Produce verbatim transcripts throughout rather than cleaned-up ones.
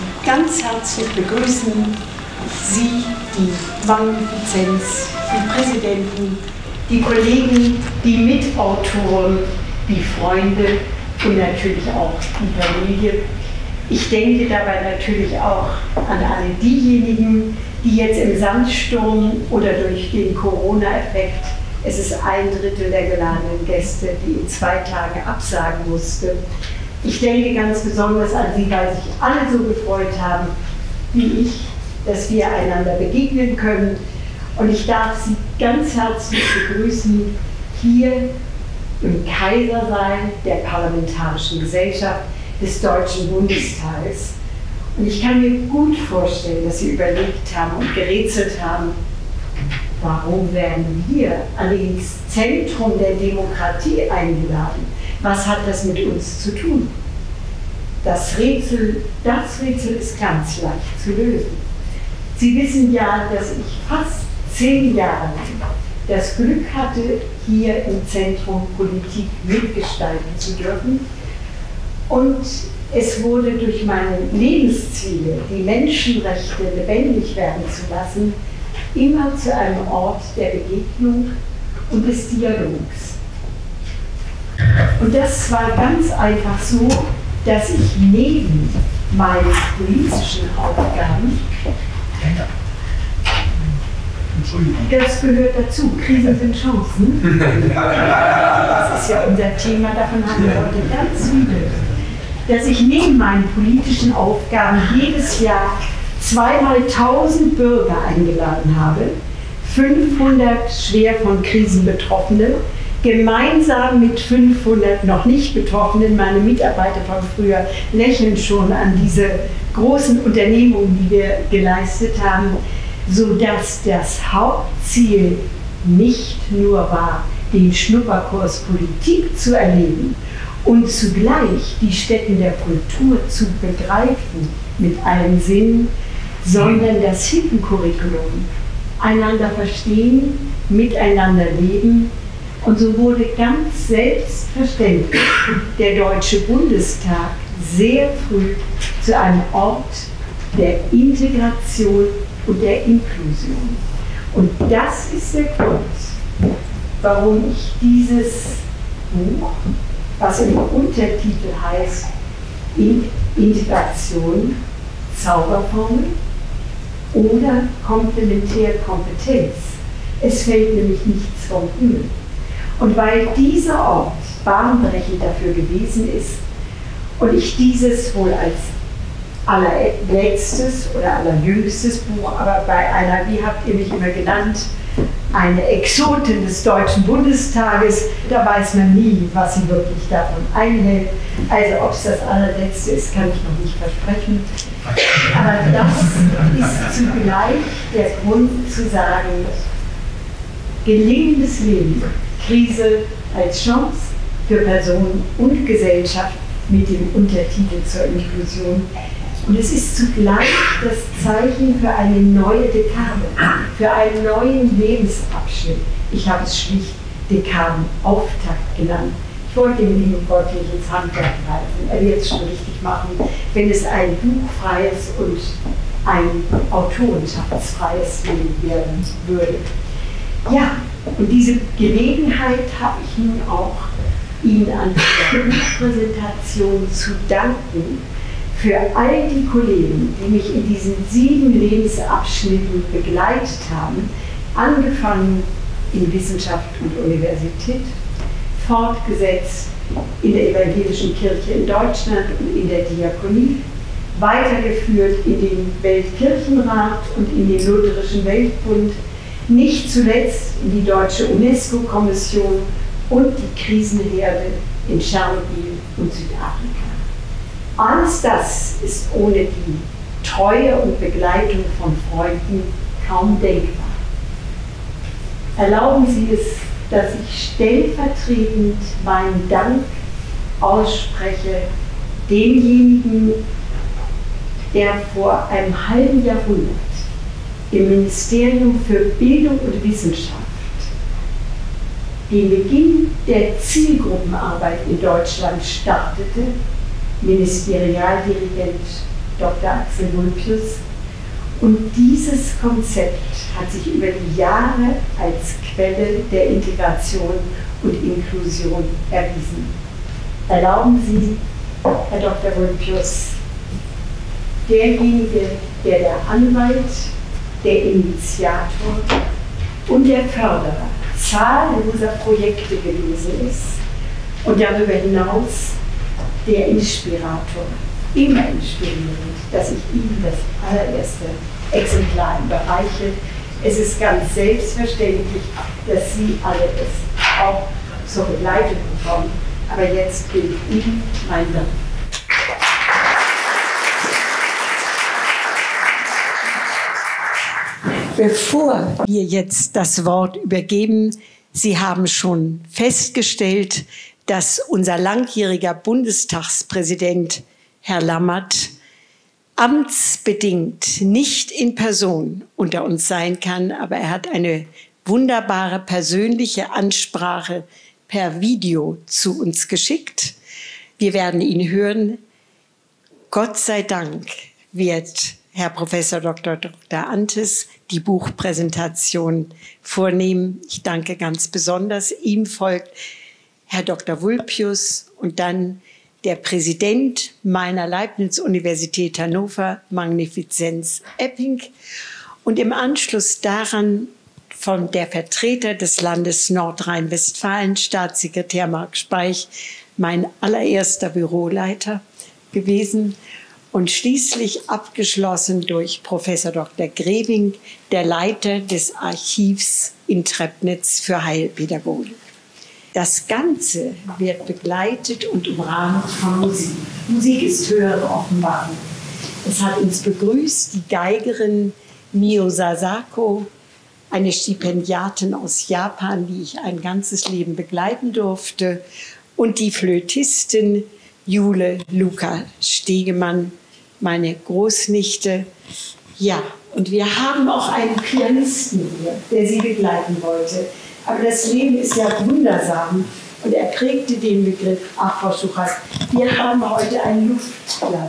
ganz herzlich begrüßen, Sie, die Magnifizenz, die Präsidenten, die Kollegen, die Mitautoren, die Freunde und natürlich auch die Familie. Ich denke dabei natürlich auch an alle diejenigen, die jetzt im Sandsturm oder durch den Corona-Effekt, es ist ein Drittel der geladenen Gäste, die in zwei Tagen absagen musste. Ich denke ganz besonders an Sie, weil sich alle so gefreut haben, wie ich, dass wir einander begegnen können. Und ich darf Sie ganz herzlich begrüßen hier im Kaisersaal der Parlamentarischen Gesellschaft des Deutschen Bundestages. Und ich kann mir gut vorstellen, dass Sie überlegt haben und gerätselt haben, warum werden wir an das Zentrum der Demokratie eingeladen? Was hat das mit uns zu tun? Das Rätsel, das Rätsel ist ganz leicht zu lösen. Sie wissen ja, dass ich fast zehn Jahre lang das Glück hatte, hier im Zentrum Politik mitgestalten zu dürfen. Und es wurde durch meine Lebensziele, die Menschenrechte lebendig werden zu lassen, immer zu einem Ort der Begegnung und des Dialogs. Und das war ganz einfach so, dass ich neben meinen politischen Aufgaben, das gehört dazu, Krisen sind Chancen, das ist ja unser Thema, davon haben wir heute ganz viele, dass ich neben meinen politischen Aufgaben jedes Jahr zweimal tausend Bürger eingeladen habe, fünfhundert schwer von Krisen Betroffene, gemeinsam mit fünfhundert noch nicht Betroffenen, meine Mitarbeiter von früher lächeln schon an diese großen Unternehmungen, die wir geleistet haben, sodass das Hauptziel nicht nur war, den Schnupperkurs Politik zu erleben und zugleich die Stätten der Kultur zu begreifen mit allen Sinnen, sondern das Hippencurriculum, einander verstehen, miteinander leben. Und so wurde ganz selbstverständlich der Deutsche Bundestag sehr früh zu einem Ort der Integration und der Inklusion. Und das ist der Grund, warum ich dieses Buch, was im Untertitel heißt Integration, Zauberformel oder Komplementärkompetenz, es fällt nämlich nichts vom Himmel. Und weil dieser Ort bahnbrechend dafür gewesen ist und ich dieses wohl als allerletztes oder allerjüngstes Buch, aber bei einer, wie habt ihr mich immer genannt, eine Exotin des Deutschen Bundestages, da weiß man nie, was sie wirklich davon einhält. Also ob es das allerletzte ist, kann ich noch nicht versprechen. Aber das ist zugleich der Grund zu sagen, gelingendes Leben, Krise als Chance für Person und Gesellschaft mit dem Untertitel zur Inklusion. Und es ist zugleich das Zeichen für eine neue Dekade, für einen neuen Lebensabschnitt. Ich habe es schlicht Dekadenauftakt genannt. Ich wollte dem lieben Gott nicht ins Handwerk greifen. Er wird es schon richtig machen, wenn es ein buchfreies und ein autorenschaftsfreies Leben werden würde. Ja, und diese Gelegenheit habe ich nun auch Ihnen an der Buchpräsentation zu danken für all die Kollegen, die mich in diesen sieben Lebensabschnitten begleitet haben, angefangen in Wissenschaft und Universität, fortgesetzt in der Evangelischen Kirche in Deutschland und in der Diakonie, weitergeführt in den Weltkirchenrat und in den Lutherischen Weltbund, nicht zuletzt in die Deutsche UNESCO-Kommission und die Krisenherde in Tschernobyl und Südafrika. Alles das ist ohne die Treue und Begleitung von Freunden kaum denkbar. Erlauben Sie es, dass ich stellvertretend meinen Dank ausspreche demjenigen, der vor einem halben Jahrhundert im Ministerium für Bildung und Wissenschaft den Beginn der Zielgruppenarbeit in Deutschland startete, Ministerialdirigent Doktor Axel Vulpius. Und dieses Konzept hat sich über die Jahre als Quelle der Integration und Inklusion erwiesen. Erlauben Sie, Herr Doktor Vulpius, derjenige, der der Anwalt, der Initiator und der Förderer zahlloser Projekte gewesen ist und darüber hinaus der Inspirator, immer inspirierend, dass ich Ihnen das allererste Exemplar überreiche. Es ist ganz selbstverständlich, dass Sie alle es auch zur Begleitung bekommen. Aber jetzt gilt Ihnen mein Dank. Bevor wir jetzt das Wort übergeben, Sie haben schon festgestellt, dass unser langjähriger Bundestagspräsident Herr Lammert amtsbedingt nicht in Person unter uns sein kann, aber er hat eine wunderbare persönliche Ansprache per Video zu uns geschickt. Wir werden ihn hören. Gott sei Dank wird Herr Professor Doktor Doktor Antes die Buchpräsentation vornehmen. Ich danke ganz besonders. Ihm folgt Herr Doktor Vulpius und dann der Präsident meiner Leibniz-Universität Hannover, Magnificenz Epping. Und im Anschluss daran von der Vertreter des Landes Nordrhein-Westfalen, Staatssekretär Marc Speich, mein allererster Büroleiter gewesen. Und schließlich abgeschlossen durch Professor Doktor Greving, der Leiter des Archivs in Treppnitz für Heilpädagogik. Das Ganze wird begleitet und umrahmt von Musik. Musik ist höhere Offenbarung. Es hat uns begrüßt die Geigerin Mio Sasako, eine Stipendiatin aus Japan, die ich ein ganzes Leben begleiten durfte, und die Flötistin Jule Luca Stegemann, meine Großnichte. Ja, und wir haben auch einen Pianisten hier, der sie begleiten wollte. Aber das Leben ist ja wundersam und er prägte den Begriff, ach Frau Schuchert, wir haben heute ein Luftklavier.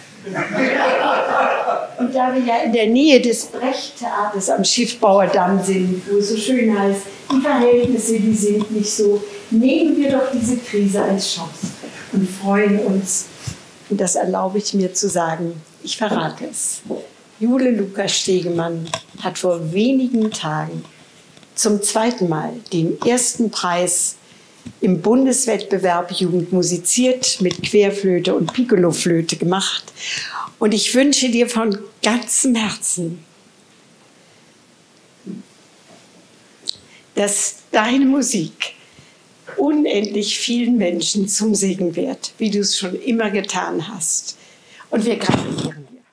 Und da wir ja in der Nähe des Brecht-Theaters am Schiffbauerdamm sind, wo es so schön heißt, die Verhältnisse, die sind nicht so, nehmen wir doch diese Krise als Chance und freuen uns. Und das erlaube ich mir zu sagen, ich verrate es. Jule Luca Stegemann hat vor wenigen Tagen zum zweiten Mal den ersten Preis im Bundeswettbewerb Jugend musiziert mit Querflöte und Piccoloflöte gemacht. Und ich wünsche dir von ganzem Herzen, dass deine Musik unendlich vielen Menschen zum Segen wird, wie du es schon immer getan hast. Und wir gratulieren dir.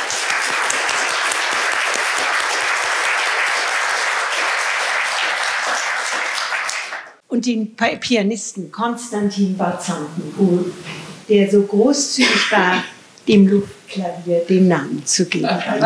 Und den Pianisten Konstantin Barzanten, der so großzügig war, dem Luftklavier den Namen zu geben.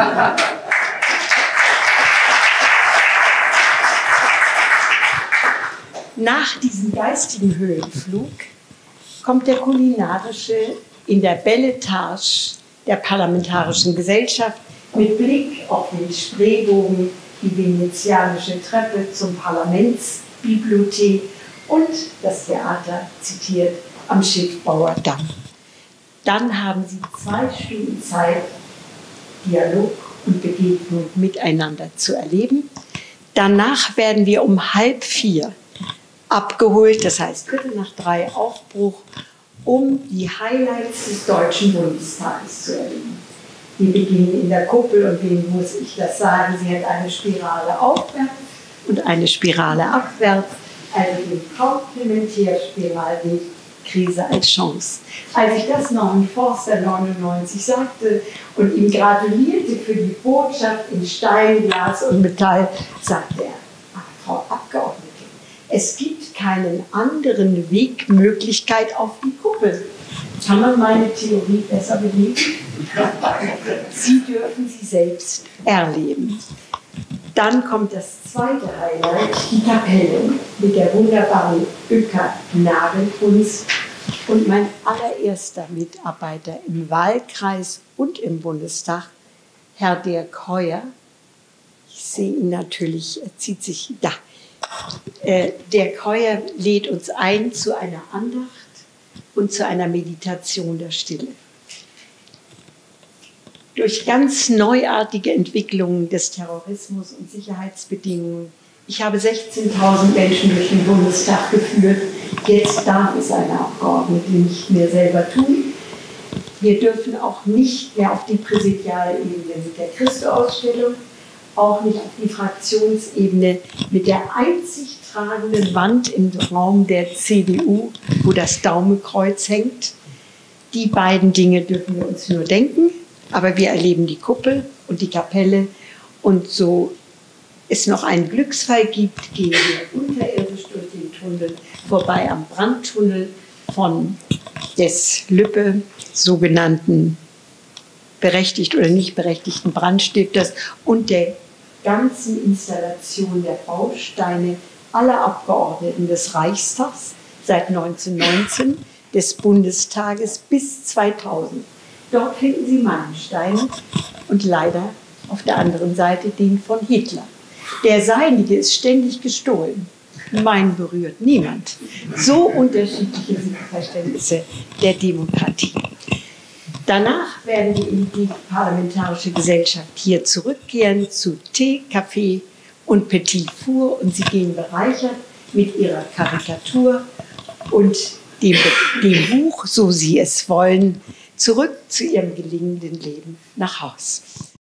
Nach diesem geistigen Höhenflug kommt der kulinarische in der Beletage der Parlamentarischen Gesellschaft mit Blick auf den Spreebogen, die venezianische Treppe zum Parlamentsbibliothek und das Theater, zitiert, am Schiffbauerdamm. Dann haben Sie zwei Stunden Zeit, Dialog und Begegnung miteinander zu erleben. Danach werden wir um halb vier abgeholt, das heißt Viertel nach drei Aufbruch, um die Highlights des Deutschen Bundestages zu erleben. Die beginnen in der Kuppel und wem muss ich das sagen? Sie hat eine Spirale aufwärts und eine Spirale abwärts, also den Komplementärspiralweg, Krise als Chance. Als ich das Norman Forster neunundneunzig sagte und ihm gratulierte für die Botschaft in Stein, Glas und Metall, sagte er, ach, Frau Abgeordnete, es gibt keinen anderen Wegmöglichkeit auf die Kuppel. Kann man meine Theorie besser belegen? Sie dürfen sie selbst erleben. Dann kommt das zweite Highlight, die Kapelle mit der wunderbaren Öcker-Nagelkunst Und mein allererster Mitarbeiter im Wahlkreis und im Bundestag, Herr Dirk Heuer, ich sehe ihn natürlich, er zieht sich da. Äh, Dirk Heuer lädt uns ein zu einer Andacht und zu einer Meditation der Stille. Durch ganz neuartige Entwicklungen des Terrorismus und Sicherheitsbedingungen. Ich habe sechzehntausend Menschen durch den Bundestag geführt. Jetzt darf es eine Abgeordnete nicht mehr selber tun. Wir dürfen auch nicht mehr auf die Präsidialebene mit der Christo-Ausstellung, auch nicht auf die Fraktionsebene mit der einzig tragenden Wand im Raum der C D U, wo das Daumenkreuz hängt. Die beiden Dinge dürfen wir uns nur denken, aber wir erleben die Kuppel und die Kapelle. Und so es noch einen Glücksfall gibt, gehen wir unterirdisch durch den Tunnel, vorbei am Brandtunnel von des Lübbe, sogenannten berechtigt oder nicht berechtigten Brandstifters und der ganzen Installation der Bausteine aller Abgeordneten des Reichstags seit neunzehnhundertneunzehn, des Bundestages bis zweitausend. Dort finden Sie Meilensteine und leider auf der anderen Seite den von Hitler. Der seinige ist ständig gestohlen. Mein berührt niemand. So unterschiedliche sind die Verständnisse der Demokratie. Danach werden wir in die Parlamentarische Gesellschaft hier zurückkehren zu Tee, Kaffee und Petit Four und Sie gehen bereichert mit Ihrer Karikatur und dem, dem Buch, so Sie es wollen, zurück zu Ihrem gelingenden Leben nach Haus.